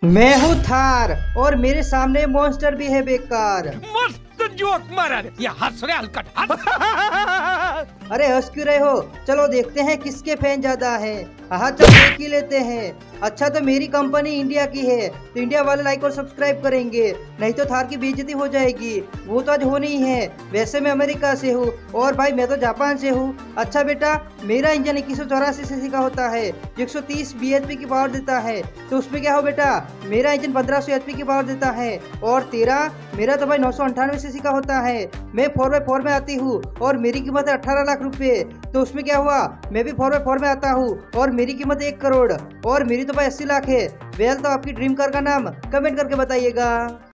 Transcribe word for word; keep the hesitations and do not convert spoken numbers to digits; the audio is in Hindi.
मैं हूँ थार और मेरे सामने मॉन्स्टर भी है बेकार। मस्त जोक मारा रे, ये हंस रहे हलकट हंस। अरे हंस क्यों रहे हो? चलो देखते हैं किसके फैन ज्यादा है। हाँ चलो देख ही लेते हैं। अच्छा तो मेरी कंपनी इंडिया की है तो इंडिया वाले लाइक और सब्सक्राइब करेंगे, नहीं तो थार की बेइज्जती हो जाएगी। वो तो आज होनी ही है। वैसे मैं अमेरिका से हूँ और भाई मैं तो जापान से हूँ। अच्छा बेटा, मेरा इंजन इक्कीस सौ चौरासी सीसी का होता है, एक सौ तीस बी एच पी की पावर देता है। तो उसमें क्या हो बेटा, मेरा इंजन पंद्रह सौ एच पी की पावर देता है। और तेरा मेरा तो भाई नौ सौ अंठानवे सीसी का होता है। मैं फोर बाई फोर में आती हूँ और मेरी कीमत है अठारह लाख रुपए। तो उसमें क्या हुआ, मैं भी फोर बाई फोर में आता हूँ और मेरी कीमत एक करोड़ और मेरी तो भाई अस्सी लाख है। वेल तो आपकी ड्रीम कार का नाम कमेंट करके बताइएगा।